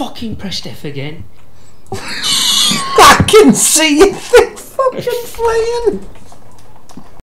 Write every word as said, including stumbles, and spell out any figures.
fucking pressed F again. I can see your thing fucking flying.